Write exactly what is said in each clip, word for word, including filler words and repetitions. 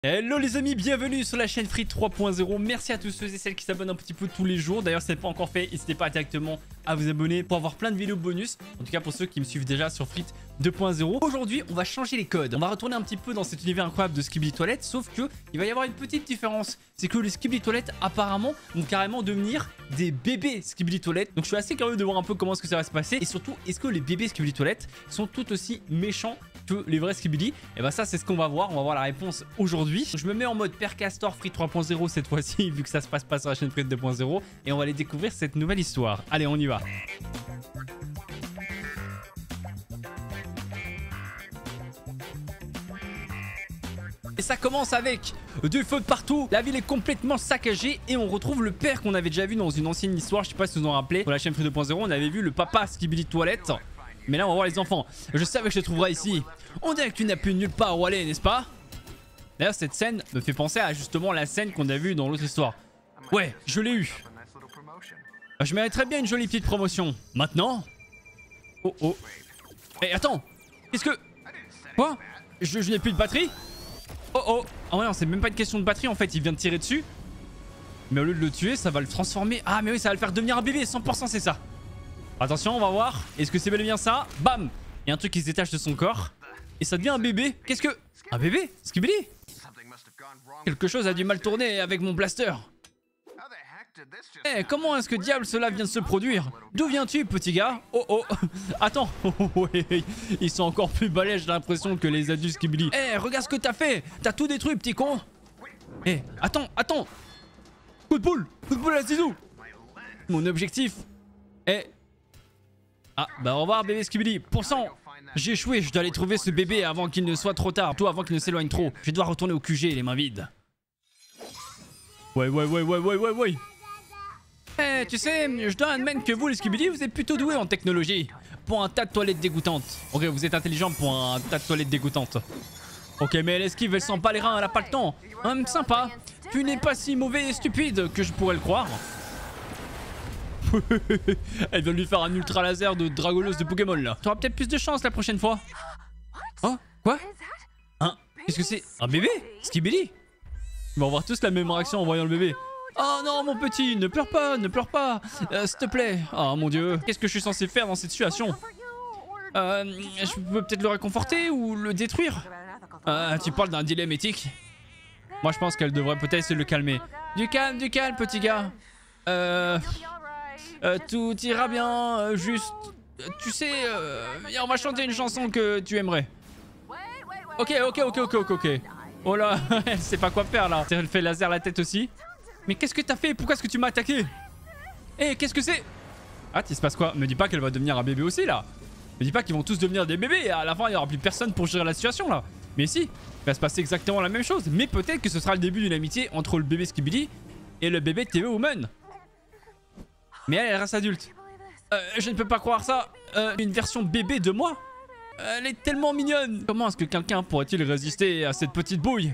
Hello les amis, bienvenue sur la chaîne Free trois point zéro. Merci à tous ceux et celles qui s'abonnent un petit peu tous les jours. D'ailleurs, si ce n'est pas encore fait, n'hésitez pas directement à vous abonner pour avoir plein de vidéos bonus. En tout cas pour ceux qui me suivent déjà sur Free deux point zéro. Aujourd'hui, on va changer les codes. On va retourner un petit peu dans cet univers incroyable de Skibidi Toilet. Sauf que il va y avoir une petite différence. C'est que les Skibidi Toilet apparemment vont carrément devenir des bébés Skibidi Toilet. Donc je suis assez curieux de voir un peu comment est-ce que ça va se passer. Et surtout, est-ce que les bébés Skibidi Toilet sont tout aussi méchants que les vrais Skibidi? Et bah ça c'est ce qu'on va voir. On va voir la réponse aujourd'hui. Je me mets en mode Père Castor Free trois point zéro cette fois-ci, vu que ça se passe pas sur la chaîne Free deux point zéro. Et on va aller découvrir cette nouvelle histoire. Allez, on y va. Et ça commence avec du feu de partout. La ville est complètement saccagée. Et on retrouve le père qu'on avait déjà vu dans une ancienne histoire. Je sais pas si vous en rappelez. Pour la chaîne Free deux point zéro, on avait vu le papa Skibidi Toilet. Mais là on va voir les enfants. Je savais que je te trouverais ici. On dirait que tu n'as plus nulle part où aller, n'est-ce pas? D'ailleurs cette scène me fait penser à justement la scène qu'on a vue dans l'autre histoire. Ouais, je l'ai eu. Je mériterais bien une jolie petite promotion. Maintenant? Oh oh. Eh hey, attends. Qu'est-ce que... Quoi? Je, je n'ai plus de batterie? Oh oh. Ah ouais non, c'est même pas une question de batterie en fait. Il vient de tirer dessus. Mais au lieu de le tuer, ça va le transformer. Ah mais oui, ça va le faire devenir un bébé. cent pour cent c'est ça. Attention, on va voir. Est-ce que c'est bel et bien ça? Bam! Il y a un truc qui se détache de son corps. Et ça devient un bébé. Qu'est-ce que... Un bébé? Skibidi? Quelque chose a du mal tourner avec mon blaster. Eh, hey, comment est-ce que diable cela vient de se produire? D'où viens-tu, petit gars? Oh oh. Attends. Ils sont encore plus balèzes, j'ai l'impression, que les adultes Skibidi. Eh, hey, regarde ce que t'as fait. T'as tout détruit, petit con. Eh, hey, attends, attends. Coup de boule. Coup de boule à Zizou. Mon objectif est... Ah, bah au revoir bébé Skibidi. Pourcent, j'ai échoué, je dois aller trouver ce bébé avant qu'il ne soit trop tard. Tout avant qu'il ne s'éloigne trop. Je vais devoir retourner au Q G les mains vides. Ouais, ouais, ouais, ouais, ouais, ouais, ouais. Eh, hey, tu sais, je dois admettre que vous les Skibidi, vous êtes plutôt doués en technologie. Pour un tas de toilettes dégoûtantes. Ok, vous êtes intelligent pour un tas de toilettes dégoûtantes. Ok, mais l'esquive, elle sent pas les reins, elle a pas le temps. Hum, sympa. Tu n'es pas si mauvais et stupide que je pourrais le croire. Elle vient de lui faire un ultra laser de dragoleuse de Pokémon là. Tu auras peut-être plus de chance la prochaine fois. Oh, quoi? Hein? Qu'est-ce que c'est? Un bébé? Skibidi? Ils vont avoir tous la même réaction en voyant le bébé. Oh non mon petit, ne pleure pas, ne pleure pas. Euh, S'il te plaît. Oh mon dieu, qu'est-ce que je suis censé faire dans cette situation? Euh, je peux peut-être le réconforter ou le détruire? euh, Tu parles d'un dilemme éthique. Moi je pense qu'elle devrait peut-être essayer de le calmer. Du calme, du calme petit gars. Euh... Euh, tout ira bien, euh, juste... Tu sais, euh, on va chanter une chanson que tu aimerais. Ok, ok, ok, ok, ok, ok. Oh là, elle sait pas quoi faire là. Elle fait laser la tête aussi. Mais qu'est-ce que t'as fait? Pourquoi est-ce que tu m'as attaqué? Eh, hey, qu'est-ce que c'est? Ah, il se passe quoi? Me dis pas qu'elle va devenir un bébé aussi là. Me dis pas qu'ils vont tous devenir des bébés et à la fin il y aura plus personne pour gérer la situation là. Mais si, il va se passer exactement la même chose. Mais peut-être que ce sera le début d'une amitié entre le bébé Skibidi et le bébé T V Woman. Mais elle, elle reste adulte. Euh, je ne peux pas croire ça. Euh, une version bébé de moi? Elle est tellement mignonne. Comment est-ce que quelqu'un pourrait-il résister à cette petite bouille?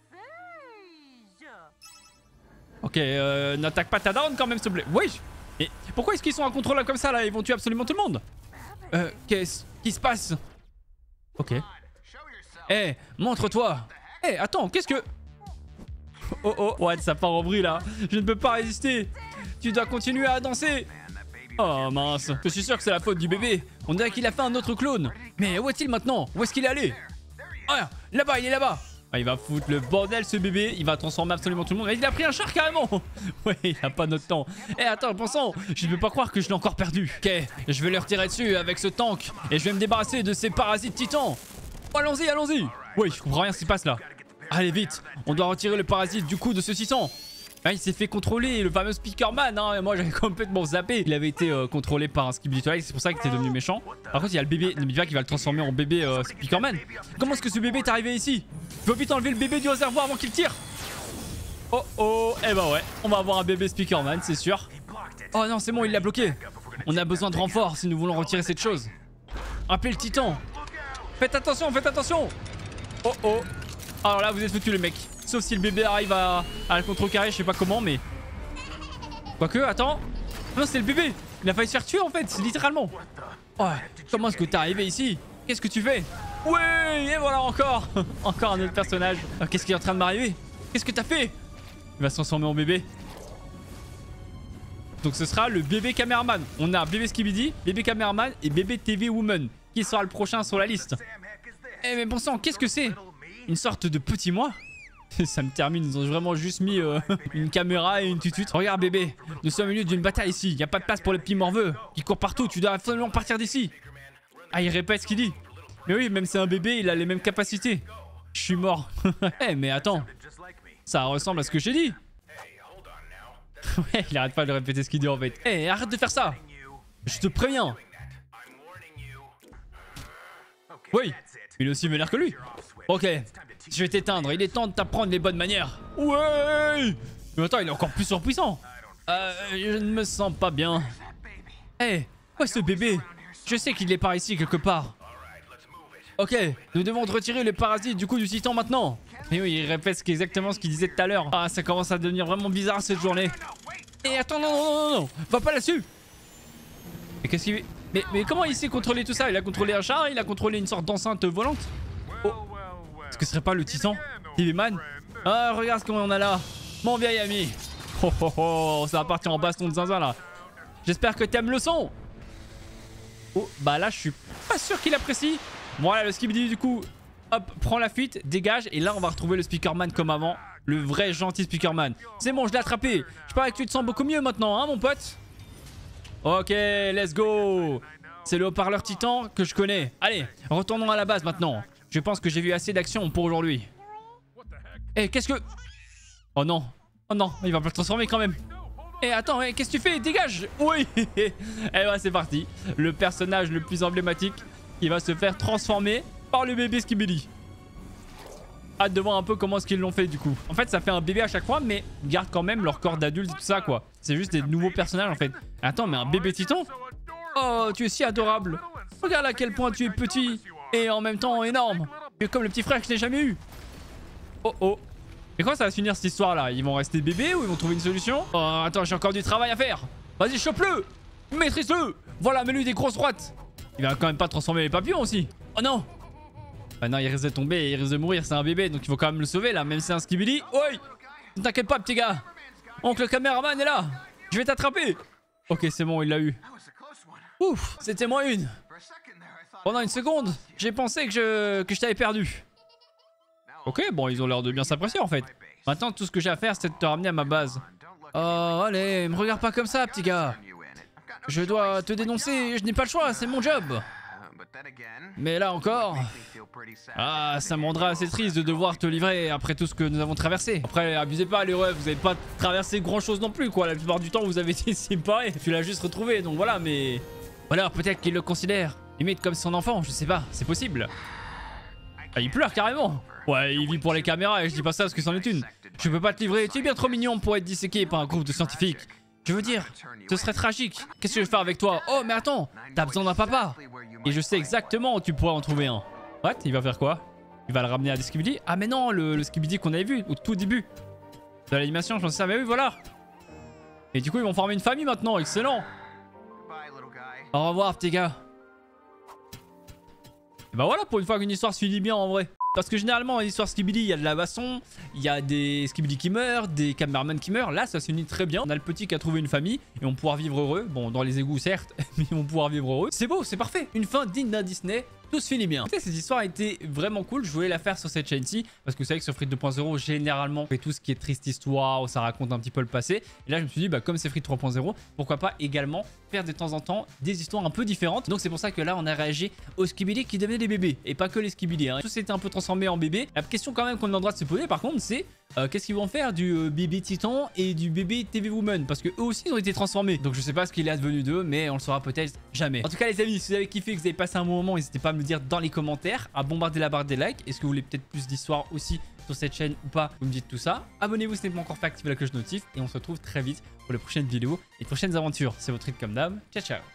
Ok, euh, n'attaque pas ta daronne quand même, s'il te plaît. Oui. Mais pourquoi est-ce qu'ils sont incontrôlables comme ça là? Ils vont tuer absolument tout le monde. Euh, qu'est-ce qui se passe? Ok. Eh, hey, montre-toi. Eh, hey, attends, qu'est-ce que... Oh oh, ouais, ça part en bruit là. Je ne peux pas résister. Tu dois continuer à danser. Oh mince, je suis sûr que c'est la faute du bébé. On dirait qu'il a fait un autre clone. Mais où est-il maintenant? Où est-ce qu'il est allé? Ah, là-bas, il est là-bas. Ah, il va foutre le bordel ce bébé. Il va transformer absolument tout le monde. Mais il a pris un char carrément. Ouais, il a pas notre temps. Eh, hey, attends, pensons. Je ne peux pas croire que je l'ai encore perdu. Ok, je vais le retirer dessus avec ce tank. Et je vais me débarrasser de ces parasites titans. Oh, allons-y, allons-y. Oui, je comprends rien ce qui se passe là. Allez vite, on doit retirer le parasite du cou de ce titan. Ah, il s'est fait contrôler, le fameux Speakerman, hein. Moi j'avais complètement zappé. Il avait été euh, contrôlé par un Skibidi Toilet, c'est pour ça qu'il était devenu méchant. Par contre il y a le bébé, ne me dis pas qu'il va le transformer en bébé euh, Speakerman. Comment est-ce que ce bébé est arrivé ici? Faut vite enlever le bébé du réservoir avant qu'il tire. Oh oh, eh bah ouais, on va avoir un bébé Speakerman, c'est sûr. Oh non c'est bon, il l'a bloqué. On a besoin de renfort si nous voulons retirer cette chose. Appelez le titan. Faites attention, faites attention. Oh oh. Alors là vous êtes foutus les mecs. Sauf si le bébé arrive à, à le contrecarrer, je sais pas comment mais... Quoique, attends. Non c'est le bébé. Il a failli se faire tuer en fait, littéralement. Oh, comment est-ce que t'es arrivé ici? Qu'est-ce que tu fais? Ouais, et voilà encore. Encore un autre personnage. Oh, qu'est-ce qui est en train de m'arriver? Qu'est-ce que t'as fait? Il va se transformer en bébé. Donc ce sera le bébé caméraman. On a bébé Skibidi, bébé caméraman et bébé T V Woman. Qui sera le prochain sur la liste? Eh mais bon sang, qu'est-ce que c'est? Une sorte de petit moi? Ça me termine, ils ont vraiment juste mis euh, une caméra et une tutute. Regarde bébé, nous sommes au milieu d'une bataille ici. Il n'y a pas de place pour les petits morveux. Ils courent partout, tu dois absolument partir d'ici. Ah, il répète ce qu'il dit. Mais oui, même c'est un bébé, il a les mêmes capacités. Je suis mort. Eh mais attends, ça ressemble à ce que j'ai dit. Ouais, il arrête pas de répéter ce qu'il dit en fait. Eh, arrête de faire ça. Je te préviens. Oui, il est aussi vénère que lui. Ok, je vais t'éteindre. Il est temps de t'apprendre les bonnes manières. Ouais. Mais attends, il est encore plus surpuissant. Euh, je ne me sens pas bien. Eh, hey, où est ce bébé? Je sais qu'il est par ici quelque part. Ok, nous devons retirer les parasites du coup du titan maintenant. Et oui, il répète exactement ce qu'il disait tout à l'heure. Ah, ça commence à devenir vraiment bizarre cette journée. Et attends, non, non, non, non, non, va pas là-dessus. Mais qu'est-ce qu'il... Mais, mais comment il sait contrôler tout ça? Il a contrôlé un char, il a contrôlé une sorte d'enceinte volante. Oh. Est-ce que ce serait pas le titan? T V Man? Ah, regarde ce qu'on a là. Mon vieil ami. Oh oh oh, ça va partir en baston de zinzin là. J'espère que t'aimes le son. Oh, bah là je suis pas sûr qu'il apprécie. Voilà, le Skibidi du coup, hop, prend la fuite, dégage. Et là on va retrouver le Speakerman comme avant. Le vrai gentil Speakerman. C'est bon, je l'ai attrapé. Je parie que tu te sens beaucoup mieux maintenant, hein mon pote? Ok, let's go. C'est le haut-parleur titan que je connais. Allez, retournons à la base maintenant. Je pense que j'ai vu assez d'action pour aujourd'hui. Eh, hey, qu'est-ce que... Oh non. Oh non, il va pas le transformer quand même. Eh, hey, attends, hey, qu'est-ce que tu fais? Dégage. Oui. Et eh ouais, c'est parti. Le personnage le plus emblématique qui va se faire transformer par le bébé Skibidi. Hâte de voir un peu comment est-ce qu'ils l'ont fait du coup. En fait, ça fait un bébé à chaque fois, mais ils gardent quand même leur corps d'adulte et tout ça, quoi. C'est juste des nouveaux personnages, en fait. Attends, mais un bébé titan? Oh, tu es si adorable. Regarde à quel point tu es petit et en même temps énorme. Tu es comme le petit frère que je n'ai jamais eu. Oh, oh. Et quand ça va se finir cette histoire-là? Ils vont rester bébés ou ils vont trouver une solution? Oh, attends, j'ai encore du travail à faire. Vas-y, chope-le. Maîtrise-le. Voilà, mets-lui des grosses droites. Il va quand même pas transformer les papillons aussi. Oh non. Ah non, il risque de tomber et il risque de mourir, c'est un bébé, donc il faut quand même le sauver là, même si c'est un Skibidi. Oui. Ne t'inquiète pas, petit gars. Oncle le caméraman est là. Je vais t'attraper. Ok, c'est bon, il l'a eu. Ouf, c'était moins une. Pendant une seconde, j'ai pensé que je, que je t'avais perdu. Ok, bon, ils ont l'air de bien s'apprécier en fait. Maintenant, tout ce que j'ai à faire, c'est de te ramener à ma base. Oh, allez, me regarde pas comme ça, petit gars. Je dois te dénoncer, je n'ai pas le choix, c'est mon job. Mais là encore... Ah, ça me rendra assez triste de devoir te livrer après tout ce que nous avons traversé. Après, abusez pas les refs, vous avez pas traversé grand chose non plus quoi. La plupart du temps, vous avez été séparés. Tu l'as juste retrouvé, donc voilà, mais... Ou alors peut-être qu'il le considère limite comme son enfant, je sais pas, c'est possible. Ah, il pleure carrément. Ouais, il vit pour les caméras et je dis pas ça parce que c'en est une. Je peux pas te livrer, tu es bien trop mignon pour être disséqué par un groupe de scientifiques. Je veux dire, ce serait tragique. Qu'est-ce que je vais faire avec toi? Oh, mais attends, t'as besoin d'un papa. Et je sais exactement où tu pourrais en trouver un. What? Il va faire quoi? Il va le ramener à des Skibidi? Ah, mais non, le, le Skibidi qu'on avait vu au tout début de l'animation, je sais ça. Mais oui, voilà. Et du coup, ils vont former une famille maintenant. Excellent. Au revoir, petit gars. Et bah voilà, pour une fois qu'une histoire se finit bien en vrai. Parce que généralement, dans l'histoire Skibidi, il y a de la baston, il y a des Skibidi qui meurent, des caméramans qui meurent. Là, ça se finit très bien. On a le petit qui a trouvé une famille et on va pouvoir vivre heureux. Bon, dans les égouts, certes, mais on va pouvoir vivre heureux. C'est beau, c'est parfait. Une fin digne d'un Disney. Tout se finit bien. Cette histoire a été vraiment cool. Je voulais la faire sur cette chaîne-ci parce que c'est vrai que sur Frites deux point zéro, généralement, on fait tout ce qui est triste histoire où ça raconte un petit peu le passé. Et là, je me suis dit, bah, comme c'est Frites trois point zéro, pourquoi pas également faire de temps en temps des histoires un peu différentes. Donc, c'est pour ça que là, on a réagi aux Skibidi qui devenaient des bébés et pas que les Skibidi. Hein. Tout s'était un peu transformé en bébé. La question, quand même, qu'on a le droit de se poser, par contre, c'est euh, qu'est-ce qu'ils vont faire du euh, bébé Titan et du bébé T V Woman? Parce que eux aussi, ils ont été transformés. Donc, je sais pas ce qu'il est advenu d'eux, mais on le saura peut-être jamais. En tout cas, les amis, si vous avez kiffé, que vous avez passé un bon moment, n'hésitez pas à me le dire dans les commentaires, à bombarder la barre des likes. Est-ce que vous voulez peut-être plus d'histoire aussi sur cette chaîne ou pas? Vous me dites tout ça. Abonnez-vous si ce n'est pas encore fait, activez la cloche notif et on se retrouve très vite pour les prochaines vidéos et les prochaines aventures. C'est votre rythme comme d'hab. Ciao, ciao.